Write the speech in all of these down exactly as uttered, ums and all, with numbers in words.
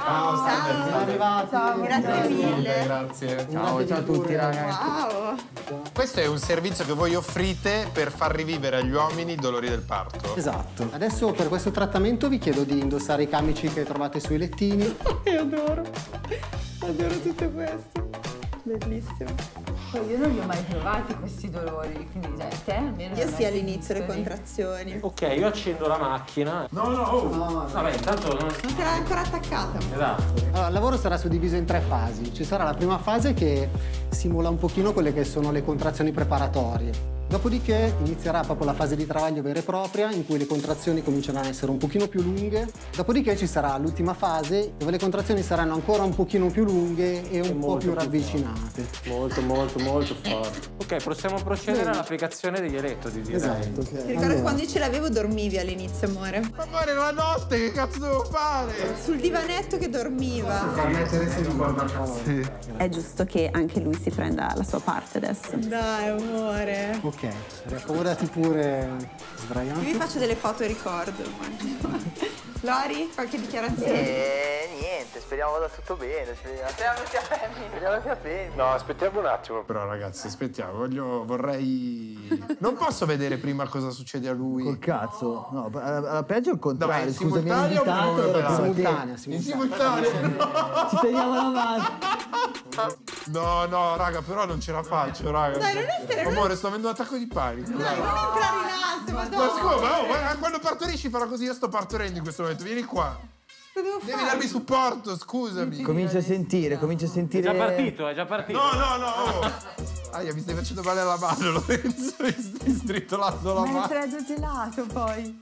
Ciao, Siamo arrivati. Ciao, grazie mille. Grazie. Ciao, ciao a tutti, ragazzi. Wow. Questo è un servizio che voi offrite per far rivivere agli uomini i dolori del parto. Esatto. Adesso per questo trattamento vi chiedo di indossare i camici che trovate sui lettini. Io adoro. Adoro tutto questo. Bellissimo. Io non li ho mai provati questi dolori, quindi cioè, te almeno. Io sì all'inizio le contrazioni. Ok, io accendo la macchina. No, no, oh. No, no. Vabbè, intanto non... Non te l'hai ancora attaccata. Esatto. Allora, il lavoro sarà suddiviso in tre fasi. Ci sarà la prima fase che simula un pochino quelle che sono le contrazioni preparatorie. Dopodiché inizierà proprio la fase di travaglio vera e propria, in cui le contrazioni cominceranno a essere un pochino più lunghe. Dopodiché ci sarà l'ultima fase, dove le contrazioni saranno ancora un pochino più lunghe e un po' più ravvicinate. Molto, molto, molto forte. Ok, possiamo procedere all'applicazione degli elettrodi, direi. Esatto. Ti ricordo Allora, che quando io ce l'avevo dormivi all'inizio, amore? Amore, la notte, che cazzo devo fare? Sul divanetto che dormiva. Sì. È giusto che anche lui si prenda la sua parte adesso. Dai, amore. Ok, raccomodati pure sdraiato. Io vi faccio delle foto ricordo. Lori, qualche dichiarazione? Eh, niente, speriamo vada tutto bene. Speriamo, speriamo sia femmina. Speriamo sia femmina. No, aspettiamo un attimo. Però ragazzi, aspettiamo, voglio, vorrei... Non posso vedere prima cosa succede a lui? Col cazzo. No, alla, alla peggio il Dai, contrario. in Scusa, mi hai simultanea o invitato. come ora la- Simultanea, In simultanea. simultanea? Ci teniamo la mano. No, no, raga, però non ce la faccio, raga. Dai, non essere- Amore, sto avendo un attacco di panico. Dai, non entrare in ansia, Ma madonna. scusa, oh, ma quando partorisci farò così, io sto partorendo in questo momento, vieni qua. Cosa devo Devi fare? darmi supporto, scusami. Comincia a sentire, comincia a È sentire. già partito, è già partito. No, no, no, oh. Aia, mi stai facendo male alla mano, Lorenzo, mi stai stritolando la Ma è mano. freddo gelato poi.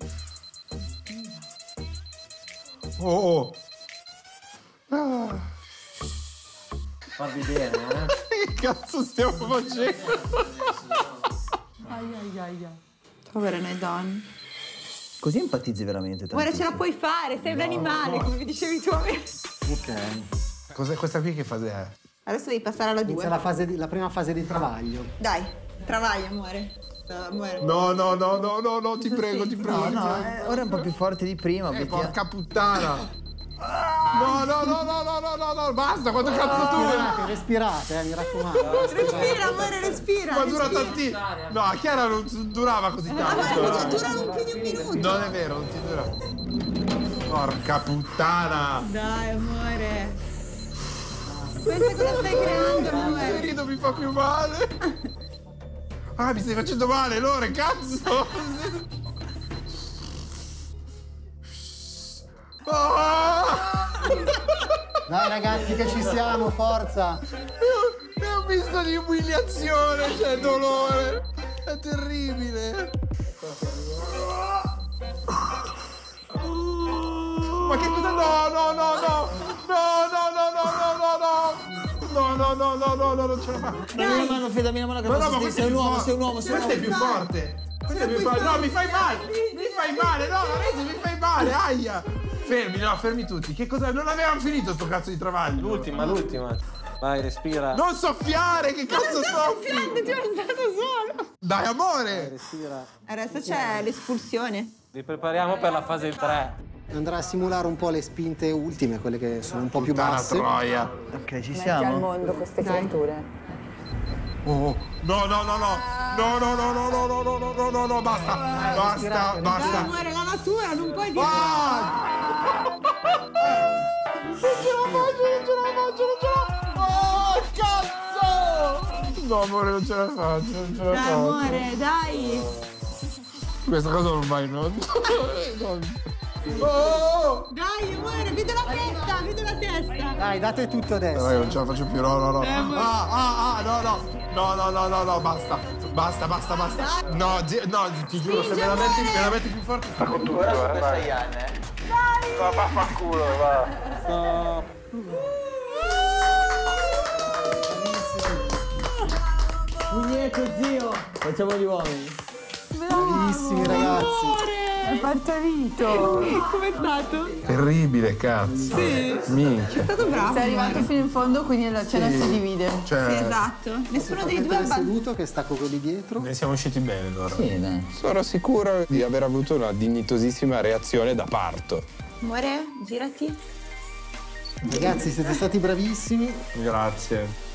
Oh, oh. Ah, Farvi bene, eh. che cazzo stiamo facendo? Ai ai ai ai. Povere noi donne. Così empatizzi veramente tanto. Ora ce la puoi fare, sei un animale, come mi dicevi tu a me. Ok. Cos'è questa qui, che fase è? Adesso devi passare alla Inizia due. la, fase di- la prima fase di travaglio. Dai, travaglia, amore. No, amore. No, no, no, no, no, no, ti prego, ti prego. No, ti no, prego. eh, ora è un po' più forte di prima. Eh, obiettiva- porca puttana! No, no, no, no, no, no, no, no, basta, quanto cazzo dura? Respirate, respirate, eh, mi raccomando. Respira, amore, respira. Ma dura respira. tanti... No, a Chiara non durava così Amore, tanto. non durano più di un minuto. Non è vero, non ti dura. Porca puttana! Dai, amore. Pensa cosa stai creando, Il amore. ferito mi fa più male. Ah, mi stai facendo male, Lore, cazzo! Ah! Dai ragazzi che ci siamo, forza. È un misto di umiliazione, cioè dolore. È terribile. Ma che cosa? No, no, no, no. No, no, no, no, no, no, no. No, no, no, no, no, no, non ce la faccio. Dammi una mano, Fede, dammi una mano che Ma no, posso ma dire. questo Sei è un più uomo, forte. sei un uomo, sei un Questo è uomo. più forte. Questo è più forte. No, mi fai male. Mi fai male. No, Lorenzo, mi fai male. Aia. Fermi, no, fermi tutti. Che cosa? Non avevamo finito sto cazzo di travaglio. L'ultima, l'ultima. Vai, respira. Non soffiare, che cazzo soffi? Ti ho alzato solo. Dai, amore. Respira. Adesso c'è l'espulsione. Vi prepariamo per la fase tre. Andrà a simulare un po' le spinte ultime, quelle che sono un po' più Puttana basse. troia. Ok, ci Metti al siamo. mondo queste creature. Oh. No, no, no, no. No, no, no, no, no, no, no, no, no, no, no, basta. Basta, Dai, basta. amore, la natura non puoi dire. Ah! Non ce la faccio, non ce la faccio, non ce la... Oh, cazzo! No, amore, non ce la faccio, non ce la Dai, faccio. amore, dai. Questa cosa non vai, no? Oh! Dai, amore, vedo la testa, vedo la testa. Dai, date tutto adesso. Dai, non ce la faccio più, no, no, no. Ah, ah, ah, no, no. No, no, no, no, no, basta. Basta, basta, basta. No, zi- no, ti giuro, se me la metti, me la metti più forte. Sta con tutto, Ora eh, sono vai. sei anni, eh. Va, vaffanculo, va. No. Pugnetto, zio. Facciamo gli uomini. Bravissimi ragazzi. È partorito. Com'è stato? Terribile, cazzo. Sì. Minchia. È stato bravo. Sei arrivato fino in fondo, quindi la cena si divide. Cioè, Sì, esatto. Nessuno dei due Potete ha ba- seduto che stacco quelli dietro. ne siamo usciti bene, allora. Sì, dai. Sono sicuro di aver avuto una dignitosissima reazione da parto. Amore, girati. Ragazzi, siete stati bravissimi. Grazie.